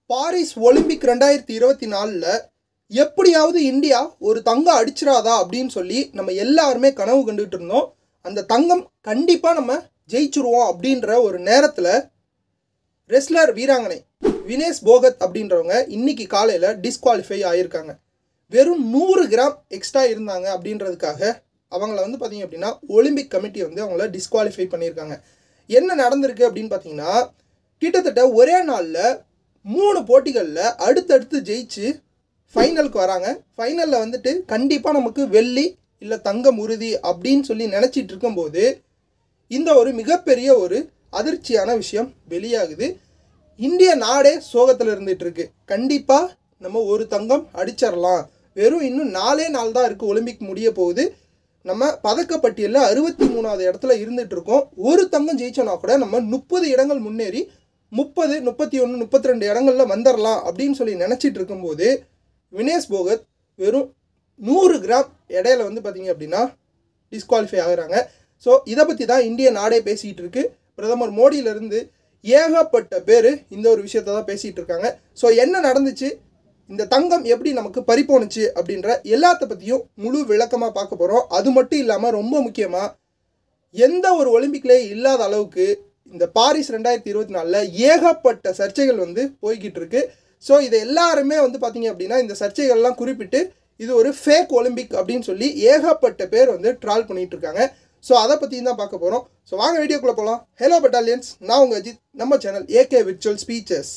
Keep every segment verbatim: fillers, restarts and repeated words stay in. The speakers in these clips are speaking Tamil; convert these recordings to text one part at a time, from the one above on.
பாரிஸ் ஒலிம்பிக் ரெண்டாயிரத்தி இருபத்தி நாலில் எப்படியாவது இந்தியா ஒரு தங்கம் அடிச்சிடாதா அப்படின்னு சொல்லி நம்ம எல்லாருமே கனவு கண்டுகிட்டு இருந்தோம். அந்த தங்கம் கண்டிப்பாக நம்ம ஜெயிச்சுருவோம் அப்படின்ற ஒரு நேரத்தில் ரெஸ்லர் வீராங்கனை வினேஷ் போகத் அப்படின்றவங்க இன்னைக்கு காலையில் டிஸ்குவாலிஃபை ஆகியிருக்காங்க. வெறும் நூறு கிராம் எக்ஸ்ட்ரா இருந்தாங்க அப்படின்றதுக்காக அவங்கள வந்து பார்த்திங்க அப்படின்னா ஒலிம்பிக் கமிட்டி வந்து அவங்கள டிஸ்குவாலிஃபை பண்ணியிருக்காங்க. என்ன நடந்திருக்கு அப்படின்னு பார்த்தீங்கன்னா, கிட்டத்தட்ட ஒரே நாளில் மூணு போட்டிகளில் அடுத்தடுத்து ஜெயிச்சு ஃபைனலுக்கு வராங்க. ஃபைனலில் வந்துட்டு கண்டிப்பாக நமக்கு வெள்ளி இல்லை தங்கம் உறுதி அப்படின்னு சொல்லி நினச்சிட்டு இருக்கும்போது இந்த ஒரு மிகப்பெரிய ஒரு அதிர்ச்சியான விஷயம் வெளியாகுது. இந்திய நாடே சோகத்தில் இருந்துகிட்டு இருக்கு. கண்டிப்பாக நம்ம ஒரு தங்கம் அடிச்சிடலாம், வெறும் இன்னும் நாலே நாள் தான் இருக்குது, ஒலிம்பிக் முடிய போகுது, நம்ம பதக்கப்பட்டியலில் அறுபத்தி மூணாவது இடத்துல இருந்துகிட்டு இருக்கோம், ஒரு தங்கம் ஜெயிச்சோன்னா கூட நம்ம முப்பது இடங்கள் முன்னேறி முப்பது முப்பத்தி ஒன்று முப்பத்தி ரெண்டு இடங்களில் வந்துடலாம் அப்படின்னு சொல்லி நினச்சிட்டு இருக்கும்போது வினேஷ் போகத் வெறும் நூறு கிராம் இடையில வந்து பார்த்திங்க அப்படின்னா டிஸ்குவாலிஃபை ஆகுறாங்க. ஸோ இதை பற்றி தான் இந்திய நாடே பேசிகிட்டு இருக்கு. பிரதமர் மோடியிலேருந்து ஏகப்பட்ட பேர் இந்த ஒரு விஷயத்தை தான் பேசிகிட்டு இருக்காங்க. ஸோ என்ன நடந்துச்சு, இந்த தங்கம் எப்படி நமக்கு பறிப்போணுச்சு அப்படின்ற எல்லாத்த பற்றியும் முழு விளக்கமாக பார்க்க போகிறோம். அது மட்டும் இல்லாமல் ரொம்ப முக்கியமாக எந்த ஒரு ஒலிம்பிக்லேயே இல்லாத அளவுக்கு இந்த பாரிஸ் ரெண்டாயிரத்தி இருபத்தி நாலில் ஏகப்பட்ட சர்ச்சைகள் வந்து போய்கிட்டு இருக்கு. ஸோ இதை எல்லாருமே வந்து பார்த்திங்க அப்படின்னா இந்த சர்ச்சைகள்லாம் குறிப்பிட்டு இது ஒரு ஃபேக் ஒலிம்பிக் அப்படின்னு சொல்லி ஏகப்பட்ட பேர் வந்து ட்ரால் பண்ணிகிட்டு இருக்காங்க. ஸோ அதை பற்றி தான் பார்க்க போகிறோம். ஸோ வாங்க வீடியோக்குள்ளே போகலாம். ஹலோ பட்டாலியன்ஸ், நான் உங்கள் அஜித். நம்ம சேனல் ஏகே விர்ச்சுவல் ஸ்பீச்சஸ்.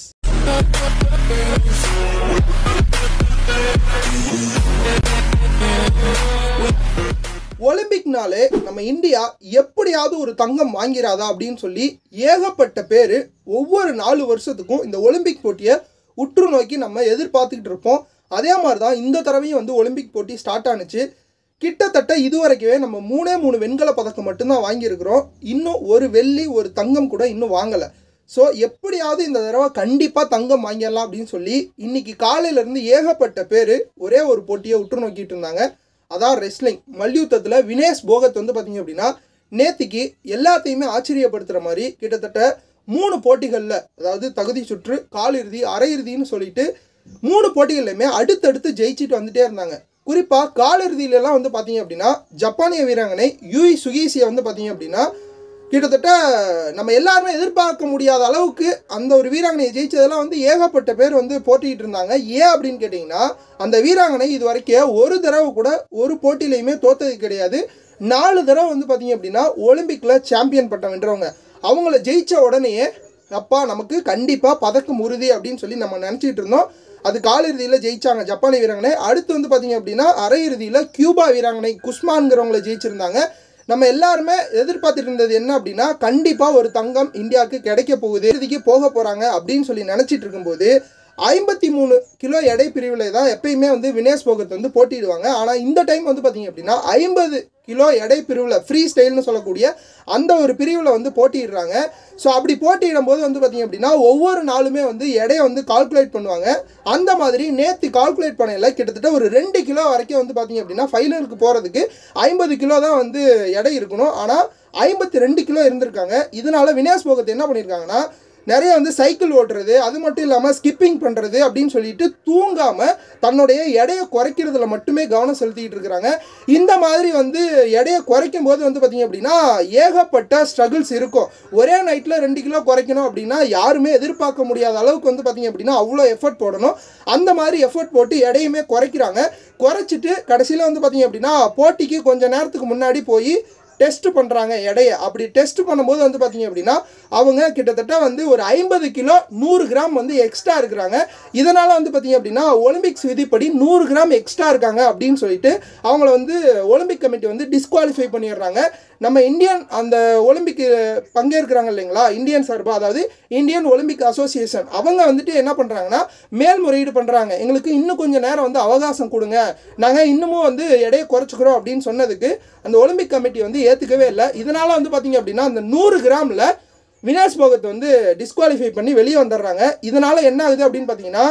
ஒலிம்பிக்னாலே நம்ம இந்தியா எப்படியாவது ஒரு தங்கம் வாங்கிறாதா அப்படின்னு சொல்லி ஏகப்பட்ட பேர் ஒவ்வொரு நாலு வருஷத்துக்கும் இந்த ஒலிம்பிக் போட்டியை உற்று நோக்கி நம்ம எதிர்பார்த்துக்கிட்டு இருப்போம். அதே மாதிரி தான் இந்த தடவையும் வந்து ஒலிம்பிக் போட்டி ஸ்டார்ட் ஆனுச்சு. கிட்டத்தட்ட இதுவரைக்கவே நம்ம மூணே மூணு வெண்கல பதக்கம் மட்டும்தான் வாங்கியிருக்கிறோம். இன்னும் ஒரு வெள்ளி ஒரு தங்கம் கூட இன்னும் வாங்கலை. ஸோ எப்படியாவது இந்த தடவை கண்டிப்பாக தங்கம் வாங்கிடலாம் அப்படின்னு சொல்லி இன்றைக்கி காலையிலேருந்து ஏகப்பட்ட பேர் ஒரே ஒரு போட்டியை உற்று நோக்கிட்டு இருந்தாங்க. அதான் ரெஸ்லிங் மல்யுத்தத்தில் வினேஷ் போகத் வந்து பார்த்திங்க அப்படின்னா நேத்திக்கு எல்லாத்தையுமே ஆச்சரியப்படுத்துகிற மாதிரி கிட்டத்தட்ட மூணு போட்டிகளில், அதாவது தகுதி சுற்று, காலிறுதி, அரையிறுதின்னு சொல்லிட்டு மூணு போட்டிகள்லையுமே அடுத்தடுத்து ஜெயிச்சுட்டு வந்துட்டே இருந்தாங்க. குறிப்பாக காலிறுதியிலலாம் வந்து பார்த்திங்க அப்படின்னா ஜப்பானிய வீராங்கனை யூய் சுகீசியை வந்து பார்த்திங்க அப்படின்னா கிட்டத்தட்ட நம்ம எல்லாருமே எதிர்பார்க்க முடியாத அளவுக்கு அந்த ஒரு வீராங்கனையை ஜெயிச்சதெல்லாம் வந்து ஏகப்பட்ட பேர் வந்து போட்டிக்கிட்டு இருந்தாங்க. ஏன் அப்படின்னு கேட்டிங்கன்னா, அந்த வீராங்கனை இது வரைக்கும் ஒரு தடவை கூட ஒரு போட்டியிலையுமே தோத்தது கிடையாது. நாலு தடவை வந்து பார்த்திங்க அப்படின்னா ஒலிம்பிக்கில் சாம்பியன் பட்டம் வென்றவங்க. அவங்கள ஜெயித்த உடனேயே அப்பா நமக்கு கண்டிப்பாக பதக்கம் உறுதி அப்படின்னு சொல்லி நம்ம நினச்சிட்டு இருந்தோம். அது காலிறுதியில் ஜெயித்தாங்க ஜப்பானிய வீராங்கனை. அடுத்து வந்து பார்த்திங்க அப்படின்னா அரையிறுதியில் கியூபா வீராங்கனை குஸ்மான்கிறவங்கள ஜெயிச்சிருந்தாங்க. நம்ம எல்லாருமே எதிர்பார்த்துட்டு இருந்தது என்ன அப்படின்னா, கண்டிப்பாக ஒரு தங்கம் இந்தியாவுக்கு கிடைக்க போகுது, இறுதிக்கு போக போகிறாங்க அப்படின்னு சொல்லி நினச்சிட்டு இருக்கும்போது ஐம்பத்தி மூணு கிலோ எடை பிரிவில் தான் எப்பயுமே வந்து வினேஷ் போகத் வந்து போட்டிடுவாங்க. ஆனால் இந்த டைம் வந்து பார்த்திங்க அப்படின்னா ஐம்பது கிலோ எடை பிரிவில் ஃப்ரீ ஸ்டைல்னு சொல்லக்கூடிய அந்த ஒரு பிரிவில் வந்து போட்டிடுறாங்க. ஸோ அப்படி போட்டியிடும் போது வந்து பார்த்திங்க அப்படின்னா ஒவ்வொரு நாளுமே வந்து எடையை வந்து கால்குலேட் பண்ணுவாங்க. அந்த மாதிரி நேற்று கால்குலேட் பண்ணல கிட்டத்தட்ட ஒரு ரெண்டு கிலோ வரைக்கும் வந்து பார்த்திங்க அப்படின்னா ஃபைனலுக்கு போகிறதுக்கு ஐம்பது கிலோ தான் வந்து எடை இருக்கணும். ஆனால் ஐம்பத்தி ரெண்டு கிலோ இருந்திருக்காங்க. இதனால் வினேஷ் போகத் என்ன பண்ணியிருக்காங்கன்னா, நிறைய வந்து சைக்கிள் ஓட்டுறது, அது மட்டும் இல்லாமல் ஸ்கிப்பிங் பண்ணுறது அப்படின்னு சொல்லிட்டு தூங்காமல் தன்னுடைய எடையை குறைக்கிறதுல மட்டுமே கவனம் செலுத்திக்கிட்டு இருக்கிறாங்க. இந்த மாதிரி வந்து எடையை குறைக்கும் போது வந்து பார்த்திங்க அப்படின்னா ஏகப்பட்ட ஸ்ட்ரகிள்ஸ் இருக்கும். ஒரே நைட்டில் ரெண்டு கிலோ குறைக்கணும் அப்படின்னா யாருமே எதிர்பார்க்க முடியாத அளவுக்கு வந்து பார்த்திங்க அப்படின்னா அவ்வளோ எஃபர்ட் போடணும். அந்த மாதிரி எஃபர்ட் போட்டு எடையுமே குறைக்கிறாங்க. குறைச்சிட்டு கடைசியில் வந்து பார்த்திங்க அப்படின்னா போட்டிக்கு கொஞ்சம் நேரத்துக்கு முன்னாடி போய் டெஸ்ட் பண்ணுறாங்க எடையை. அப்படி டெஸ்ட் பண்ணும்போது வந்து பார்த்திங்க அப்படின்னா அவங்க கிட்டத்தட்ட வந்து ஒரு ஐம்பது கிலோ நூறு கிராம் வந்து எக்ஸ்ட்ரா இருக்கிறாங்க. இதனால் வந்து பார்த்திங்க அப்படின்னா ஒலிம்பிக்ஸ் விதிப்படி நூறு கிராம் எக்ஸ்ட்ரா இருக்காங்க அப்படின்னு சொல்லிட்டு அவங்கள வந்து ஒலிம்பிக் கமிட்டி வந்து டிஸ்குவாலிஃபை பண்ணிடுறாங்க. நம்ம இந்தியன் அந்த ஒலிம்பிக் பங்கேற்கிறாங்க இல்லைங்களா, இந்தியன் சார்பாக, அதாவது இந்தியன் ஒலிம்பிக் அசோசியேஷன், அவங்க வந்துட்டு என்ன பண்ணுறாங்கன்னா மேல்முறையீடு பண்ணுறாங்க. எங்களுக்கு இன்னும் கொஞ்சம் நேரம் வந்து அவகாசம் கொடுங்க, நாங்கள் இன்னமும் வந்து எடையை குறைச்சிக்கிறோம் அப்படின்னு சொன்னதுக்கு அந்த ஒலிம்பிக் கமிட்டி வந்து ஏற்றுக்கவே இல்லை. இதனால் வந்து பார்த்திங்க அப்படின்னா அந்த நூறு கிராமில் வினேஷ் போகத் வந்து டிஸ்குவாலிஃபை பண்ணி வெளியே வந்துடுறாங்க. இதனால் என்ன ஆகுது அப்படின்னு பார்த்தீங்கன்னா,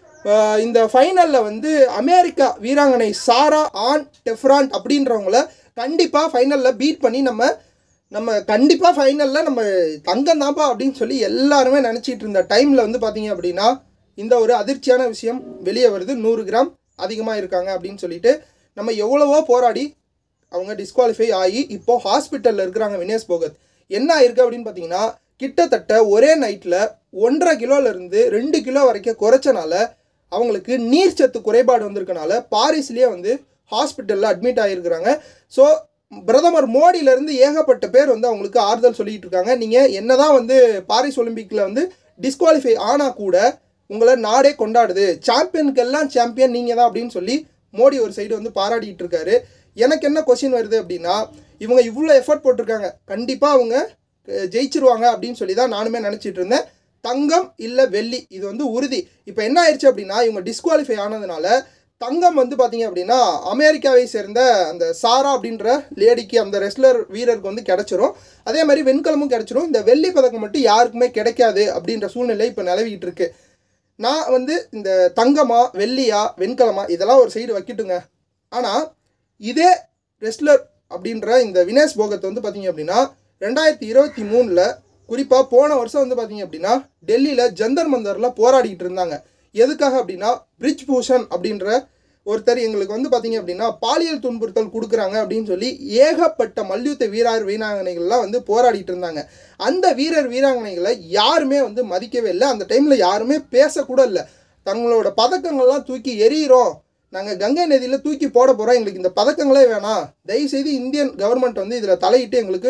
இந்த ஃபைனலில் வந்து அமெரிக்கா வீராங்கனை சாரா ஆன் டெஃப்ரான் அப்படின்றவங்கள கண்டிப்பாக ஃபைனலில் பீட் பண்ணி நம்ம நம்ம கண்டிப்பாக ஃபைனலில் நம்ம தங்கம் தான்ப்பா அப்படின்னு சொல்லி எல்லாருமே நினச்சிட்டு இருந்த டைமில் வந்து பார்த்திங்க அப்படின்னா இந்த ஒரு அதிர்ச்சியான விஷயம் வெளியே வருது. நூறு கிராம் அதிகமாக இருக்காங்க அப்படின்னு சொல்லிட்டு நம்ம எவ்வளவோ போராடி அவங்க டிஸ்குவாலிஃபை ஆகி இப்போது ஹாஸ்பிட்டலில் இருக்கிறாங்க வினேஷ் போகத். என்ன ஆயிருக்கு அப்படின்னு பார்த்தீங்கன்னா கிட்டத்தட்ட ஒரே நைட்டில் ஒன்றரை கிலோலேருந்து ரெண்டு கிலோ வரைக்கும் குறைச்சனால அவங்களுக்கு நீர்ச்சத்து குறைபாடு வந்திருக்கனால பாரிஸ்லேயே வந்து ஹாஸ்பிட்டலில் அட்மிட் ஆகியிருக்கிறாங்க. ஸோ பிரதமர் மோடியிலேருந்து ஏகப்பட்ட பேர் வந்து அவங்களுக்கு ஆறுதல் சொல்லிகிட்டு இருக்காங்க. நீங்கள் என்ன தான் வந்து பாரிஸ் ஒலிம்பிக்கில் வந்து டிஸ்குவாலிஃபை ஆனால் கூட உங்களை நாடே கொண்டாடுது, சாம்பியனுக்கெல்லாம் சாம்பியன் நீங்கள் தான் அப்படின்னு சொல்லி மோடி ஒரு சைடு வந்து பாராட்டிகிட்டு இருக்காரு. எனக்கு என்ன கொஸ்டின் வருது அப்படின்னா, இவங்க இவ்வளோ எஃபர்ட் போட்டிருக்காங்க, கண்டிப்பாக அவங்க ஜெயிச்சிருவாங்க அப்படின்னு சொல்லி தான் நானுமே நினச்சிட்டு இருந்தேன். தங்கம் இல்லை வெள்ளி இது வந்து உறுதி. இப்போ என்ன ஆயிடுச்சு அப்படின்னா, இவங்க டிஸ்குவாலிஃபை ஆனதுனால தங்கம் வந்து பார்த்தீங்க அப்படின்னா அமெரிக்காவை சேர்ந்த அந்த சாரா அப்படின்ற லேடிக்கு, அந்த ரெஸ்லர் வீரருக்கு வந்து கிடச்சிரும். அதே மாதிரி வெண்கலமும் கிடச்சிரும். இந்த வெள்ளி பதக்கம் மட்டும் யாருக்குமே கிடைக்காது அப்படின்ற சூழ்நிலை இப்போ நிலவிக்கிட்டு இருக்கு. நான் வந்து இந்த தங்கமா வெள்ளியா வெண்கலமா இதெல்லாம் ஒரு சைடு வைக்கட்டுங்க. ஆனால் இதே ரெஸ்லர் அப்படின்ற இந்த வினேஷ் போகத் வந்து பார்த்தீங்க அப்படின்னா ரெண்டாயிரத்தி இருபத்தி மூணில் குறிப்பாக போன வருஷம் வந்து பார்த்தீங்க அப்படின்னா டெல்லியில் ஜந்தர் மந்தரில் போராடிக்கிட்டு இருந்தாங்க. எதுக்காக அப்படின்னா பிரிஜ் பூஷன் அப்படின்ற ஒருத்தர் எங்களுக்கு வந்து பார்த்தீங்க அப்படின்னா பாலியல் துன்புறுத்தல் கொடுக்குறாங்க அப்படின்னு சொல்லி ஏகப்பட்ட மல்யுத்த வீரர் வீராங்கனைகள்லாம் வந்து போராடிட்டு இருந்தாங்க. அந்த வீரர் வீராங்கனைகளை யாருமே வந்து மதிக்கவே இல்லை. அந்த டைமில் யாருமே பேசக்கூட இல்லை. தங்களோட பதக்கங்கள்லாம் தூக்கி எறிகிறோம், நாங்கள் கங்கை நதியில் தூக்கி போட போகிறோம், எங்களுக்கு இந்த பதக்கங்களே வேணாம், தயவுசெய்து இந்தியன் கவர்மெண்ட் வந்து இதில் தலையிட்டு எங்களுக்கு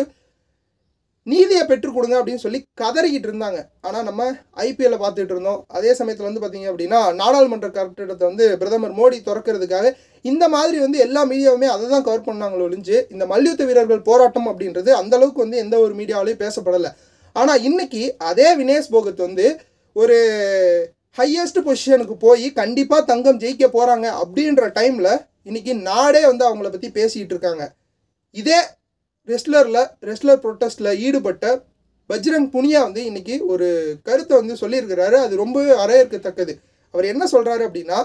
நீதியை பெற்றுக் கொடுங்க அப்படின்னு சொல்லி கதறிக்கிட்டு இருந்தாங்க. ஆனால் நம்ம ஐபிஎல்லை பார்த்துட்டு இருந்தோம். அதே சமயத்தில் வந்து பார்த்தீங்க அப்படின்னா நாடாளுமன்ற கட்டிடத்தை வந்து பிரதமர் மோடி திறக்கிறதுக்காக இந்த மாதிரி வந்து எல்லா மீடியாவுமே அதை தான் கவர் பண்ணாங்களோ ஒழிஞ்சு இந்த மல்யுத்த வீரர்கள் போராட்டம் அப்படின்றது அந்தளவுக்கு வந்து எந்த ஒரு மீடியாவிலையும் பேசப்படலை. ஆனால் இன்னைக்கு அதே வினேஷ் போகத் வந்து ஒரு ஹையஸ்ட் பொசிஷனுக்கு போய் கண்டிப்பாக தங்கம் ஜெயிக்க போகிறாங்க அப்படின்ற டைமில் இன்றைக்கி நாடே வந்து அவங்கள பற்றி பேசிக்கிட்டு இருக்காங்க. இதே ரெஸ்லரில் ரெஸ்லர் ப்ரொட்டஸ்ட்டில் ஈடுபட்ட பஜ்ரங் புனியா வந்து இன்றைக்கி ஒரு கருத்தை வந்து சொல்லியிருக்கிறாரு. அது ரொம்ப வரவேற்கத்தக்கது. அவர் என்ன சொல்கிறாரு அப்படின்னா,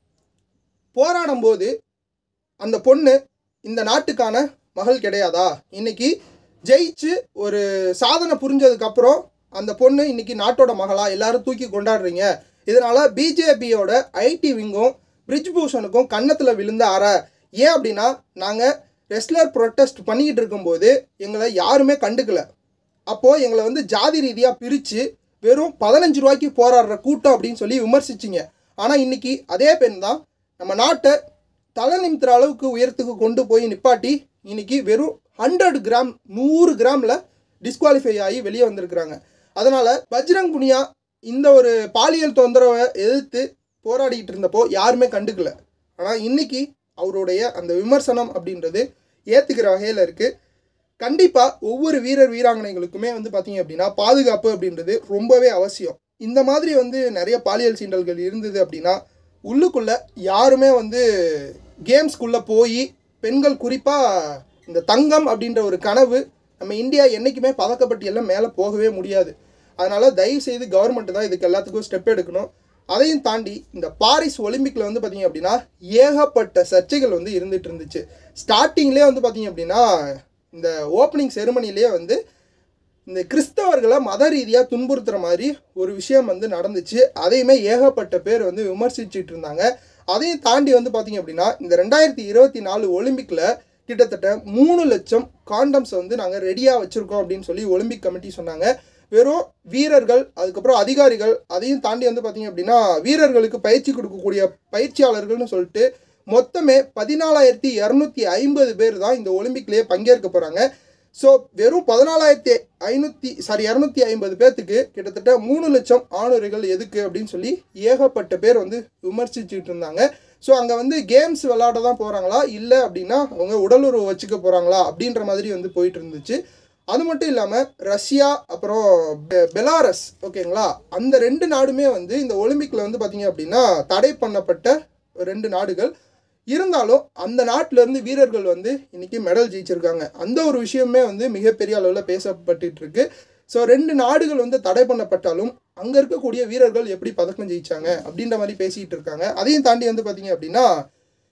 போராடும் போது அந்த பொண்ணு இந்த நாட்டுக்கான மகள் கிடையாதா, இன்றைக்கி ஜெயிச்சு ஒரு சாதனை புரிஞ்சதுக்கப்புறம் அந்த பொண்ணு இன்றைக்கி நாட்டோட மகளா எல்லாரும் தூக்கி கொண்டாடுறீங்க. இதனால் பிஜேபியோட ஐடி விங்கும் பிரிஜ் பூஷனுக்கும் கன்னத்தில் விழுந்த அற. ஏன் அப்படின்னா நாங்கள் ரெஸ்லர் ப்ரொட்டஸ்ட் பண்ணிக்கிட்டு இருக்கும்போது எங்களை யாருமே கண்டுக்கல. அப்போது எங்களை வந்து ஜாதி ரீதியாக பிரித்து வெறும் பதினஞ்சு ரூபாய்க்கு போராடுற கூட்டம் அப்படின்னு சொல்லி விமர்சிச்சிங்க. ஆனால் இன்றைக்கி அதே பெண் தான் நம்ம நாட்டை தலை நிமித்துற அளவுக்கு உயரத்துக்கு கொண்டு போய் நிப்பாட்டி இன்றைக்கி வெறும் ஹண்ட்ரட் கிராம் நூறு கிராமில் டிஸ்குவாலிஃபை ஆகி வெளியே வந்திருக்கிறாங்க. அதனால் பஜ்ரங் புனியா இந்த ஒரு பாலியல் தொந்தரவை எதிர்த்து போராடிக்கிட்டு இருந்தப்போ யாருமே கண்டுக்கல. ஆனால் இன்றைக்கி அவருடைய அந்த விமர்சனம் அப்படின்றது ஏற்றுக்கிற வகையில் இருக்குது. கண்டிப்பாக ஒவ்வொரு வீரர் வீராங்கனைகளுக்குமே வந்து பார்த்திங்க அப்படின்னா பாதுகாப்பு அப்படின்றது ரொம்பவே அவசியம். இந்த மாதிரி வந்து நிறைய பாலியல் சீண்டல்கள் இருந்தது அப்படின்னா உள்ளுக்குள்ளே யாருமே வந்து கேம்ஸ்குள்ளே போய் பெண்கள் குறிப்பாக இந்த தங்கம் அப்படின்ற ஒரு கனவு நம்ம இந்தியா என்றைக்குமே பதக்கப்பட்டியெல்லாம் மேலே போகவே முடியாது. அதனால் தயவுசெய்து கவர்மெண்ட்டு தான் இதுக்கு எல்லாத்துக்கும் ஸ்டெப் எடுக்கணும். அதையும் தாண்டி இந்த பாரிஸ் ஒலிம்பிக்கில் வந்து பார்த்திங்க அப்படின்னா ஏகப்பட்ட சர்ச்சைகள் வந்து இருந்துகிட்டு இருந்துச்சு. ஸ்டார்டிங்லேயே வந்து பார்த்திங்க அப்படின்னா இந்த ஓப்பனிங் செரிமனிலே வந்து இந்த கிறிஸ்தவர்களை மத ரீதியாக துன்புறுத்துகிற மாதிரி ஒரு விஷயம் வந்து நடந்துச்சு. அதையுமே ஏகப்பட்ட பேர் வந்து விமர்சிச்சுட்டு இருந்தாங்க. அதையும் தாண்டி வந்து பார்த்திங்க அப்படின்னா இந்த ரெண்டாயிரத்தி இருபத்தி நாலு ஒலிம்பிக்கில் கிட்டத்தட்ட மூணு லட்சம் காண்டம்ஸ் வந்து நாங்கள் ரெடியாக வச்சுருக்கோம் அப்படின்னு சொல்லி ஒலிம்பிக் கமிட்டி சொன்னாங்க. வெறும் வீரர்கள் அதுக்கப்புறம் அதிகாரிகள் அதையும் தாண்டி வந்து பார்த்திங்க அப்படின்னா வீரர்களுக்கு பயிற்சி கொடுக்கக்கூடிய பயிற்சியாளர்கள்னு சொல்லிட்டு மொத்தமே பதினாலாயிரத்தி இரநூத்தி ஐம்பது பேர் தான் இந்த ஒலிம்பிக்லேயே பங்கேற்க போகிறாங்க. ஸோ வெறும் பதினாலாயிரத்தி ஐநூற்றி சாரி இரநூத்தி ஐம்பது பேர்த்துக்கு கிட்டத்தட்ட மூணு லட்சம் ஆணுரைகள் எதுக்கு அப்படின்னு சொல்லி ஏகப்பட்ட பேர் வந்து விமர்சிச்சுட்டு இருந்தாங்க. ஸோ அங்கே வந்து கேம்ஸ் விளையாட தான் போகிறாங்களா இல்லை அப்படின்னா அவங்க உடலுறவு வச்சுக்க போகிறாங்களா அப்படின்ற மாதிரி வந்து போயிட்டு இருந்துச்சு. அது மட்டும் இல்லாமல் ரஷ்யா அப்புறம் பெ பெலாரஸ் ஓகேங்களா, அந்த ரெண்டு நாடுமே வந்து இந்த ஒலிம்பிக்கில் வந்து பார்த்திங்க அப்படின்னா தடை பண்ணப்பட்ட ரெண்டு நாடுகள். இருந்தாலும் அந்த நாட்டிலேருந்து வீரர்கள் வந்து இன்றைக்கி மெடல் ஜெயிச்சிருக்காங்க. அந்த ஒரு விஷயமே வந்து மிகப்பெரிய அளவில் பேசப்பட்டுருக்கு. ஸோ ரெண்டு நாடுகள் வந்து தடை பண்ணப்பட்டாலும் அங்கே இருக்கக்கூடிய வீரர்கள் எப்படி பதக்கம் ஜெயிச்சாங்க அப்படின்ற மாதிரி பேசிகிட்டு இருக்காங்க. அதையும் தாண்டி வந்து பார்த்திங்க அப்படின்னா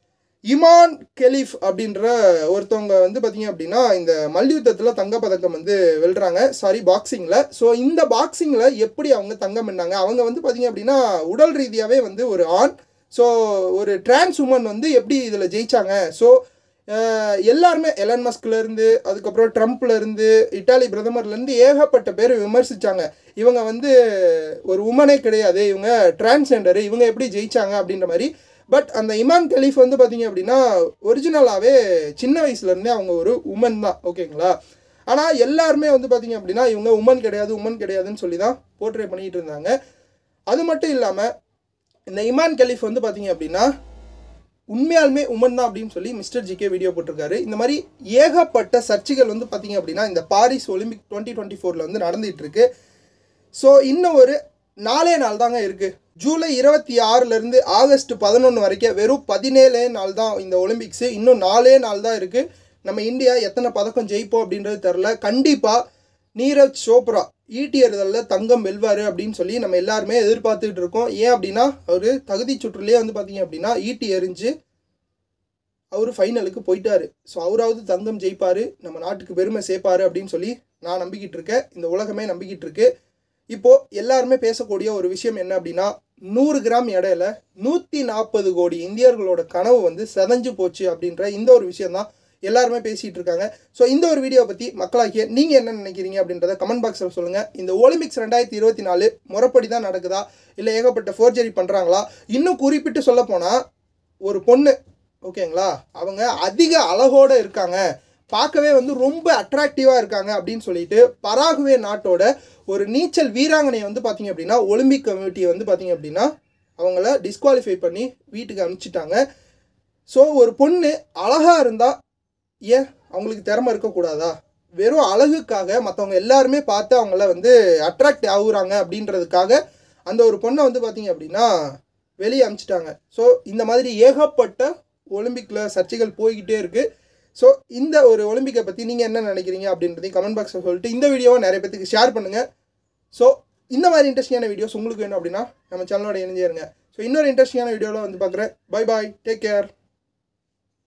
இமான் கெலிஃப் அப்படின்ற ஒருத்தவங்க வந்து பார்த்தீங்க அப்படின்னா இந்த மல்யுத்தத்தில் தங்கப்பதக்கம் வந்து வெல்றாங்க, சாரி பாக்ஸிங்கில். ஸோ இந்த பாக்ஸிங்கில் எப்படி அவங்க தங்கம் வென்னாங்க, அவங்க வந்து பார்த்தீங்க அப்படின்னா உடல் ரீதியாகவே வந்து ஒரு ஆண். ஸோ ஒரு டிரான்ஸ் உமன் வந்து எப்படி இதில் ஜெயிச்சாங்க. ஸோ எல்லாருமே எலன் மஸ்க்லேருந்து, அதுக்கப்புறம் ட்ரம்ப்லேருந்து, இட்டாலி பிரதமர்லேருந்து ஏகப்பட்ட பேர் விமர்சித்தாங்க. இவங்க வந்து ஒரு உமனே கிடையாது, இவங்க டிரான்ஸ்ஜெண்டரு, இவங்க எப்படி ஜெயிச்சாங்க அப்படின்ற மாதிரி. பட் அந்த இமான் கலீஃப் வந்து பார்த்தீங்க அப்படின்னா ஒரிஜினலாகவே சின்ன வயசுலேருந்தே அவங்க ஒரு உமன் தான், ஓகேங்களா. ஆனால் எல்லாருமே வந்து பார்த்தீங்க அப்படின்னா இவங்க உமன் கிடையாது உமன் கிடையாதுன்னு சொல்லி தான் போர்ட்ரே பண்ணிகிட்டு இருந்தாங்க. அது மட்டும் இல்லாமல் இந்த இமான் கலீஃப் வந்து பார்த்தீங்க அப்படின்னா உண்மையாலுமே உமன் தான் அப்படின்னு சொல்லி மிஸ்டர் ஜிகே வீடியோ போட்டிருக்காரு. இந்த மாதிரி ஏகப்பட்ட சர்ச்சைகள் வந்து பார்த்தீங்க அப்படின்னா இந்த பாரிஸ் ஒலிம்பிக் டுவெண்ட்டி டுவெண்ட்டி ஃபோரில் வந்து நடந்துகிட்டு இருக்கு. ஸோ இன்னும் ஒரு நாலே நாள் தாங்க இருக்குது. ஜூலை இருபத்தி ஆறுலேருந்து ஆகஸ்ட் பதினொன்று வரைக்கும் வெறும் பதினேழே நாள் தான் இந்த ஒலிம்பிக்ஸு. இன்னும் நாலே நாள் தான் இருக்குது. நம்ம இந்தியா எத்தனை பதக்கம் ஜெயிப்போம் அப்படின்றது தெரில. கண்டிப்பாக நீரஜ் சோப்ரா ஈட்டி எறிதலில் தங்கம் வெல்வார் அப்படின்னு சொல்லி நம்ம எல்லாருமே எதிர்பார்த்துக்கிட்டு இருக்கோம். ஏன் அப்படின்னா அவர் தகுதி சுற்றுலேயே வந்து பார்த்தீங்க அப்படின்னா ஈட்டி எறிஞ்சு அவர் ஃபைனலுக்கு போயிட்டார். ஸோ அவராவது தங்கம் ஜெயிப்பார், நம்ம நாட்டுக்கு பெருமை சேர்ப்பார் அப்படின்னு சொல்லி நான் நம்பிக்கிட்டு இருக்கேன், இந்த உலகமே நம்பிக்கிட்டு இருக்கு. இப்போது எல்லாருமே பேசக்கூடிய ஒரு விஷயம் என்ன அப்படின்னா நூறு கிராம் எடையில நூற்றி நாற்பது கோடி இந்தியர்களோட கனவு வந்து செதஞ்சு போச்சு அப்படின்ற இந்த ஒரு விஷயந்தான் எல்லாருமே பேசிகிட்டு இருக்காங்க. ஸோ இந்த ஒரு வீடியோ பற்றி மக்களாகிய நீங்கள் என்ன நினைக்கிறீங்க அப்படின்றத கமெண்ட் பாக்ஸில் சொல்லுங்கள். இந்த ஒலிம்பிக்ஸ் ரெண்டாயிரத்தி இருபத்தி நாலு முறைப்படி தான் நடக்குதா, இல்லை ஏகப்பட்ட ஃபோர்ஜரி பண்ணுறாங்களா? இன்னும் குறிப்பிட்டு சொல்ல போனால் ஒரு பொண்ணு, ஓகேங்களா, அவங்க அதிக அழகோடு இருக்காங்க, பார்க்கவே வந்து ரொம்ப அட்ராக்டிவாக இருக்காங்க அப்படின்னு சொல்லிட்டு பராகுவே நாட்டோட ஒரு நீச்சல் வீராங்கனையை வந்து பார்த்திங்க அப்படின்னா ஒலிம்பிக் கமிட்டியை வந்து பார்த்திங்க அப்படின்னா அவங்கள டிஸ்குவாலிஃபை பண்ணி வீட்டுக்கு அனுப்பிச்சிட்டாங்க. ஸோ ஒரு பொண்ணு அழகாக இருந்தால் ஏன் அவங்களுக்கு திறமை இருக்கக்கூடாதா? வெறும் அழகுக்காக மற்றவங்க எல்லாருமே பார்த்து அவங்கள வந்து அட்ராக்ட் ஆகுறாங்க அப்படின்றதுக்காக அந்த ஒரு பொண்ணை வந்து பார்த்திங்க அப்படின்னா வெளியே அனுப்பிச்சிட்டாங்க. ஸோ இந்த மாதிரி ஏகப்பட்ட ஒலிம்பிக்கில் சர்ச்சைகள் போய்கிட்டே இருக்குது. ஸோ இந்த ஒரு ஒலிம்பிக்கை பற்றி நீங்கள் என்ன நினைக்கிறீங்க அப்படின்றதையும் கமெண்ட் பாக்ஸில் சொல்லிட்டு இந்த வீடியோவை நிறைய பேருக்கு ஷேர் பண்ணுங்கள். ஸோ இந்த மாதிரி இன்ட்ரெஸ்டிங்கான வீடியோஸ் உங்களுக்கு வேணும் அப்படின்னா நம்ம சேனலோட இணைஞ்சே இருங்க. ஸோ இன்னொரு இன்ட்ரெஸ்டிங்கான வீடியோவில் வந்து பார்க்குறேன். Bye bye, take care.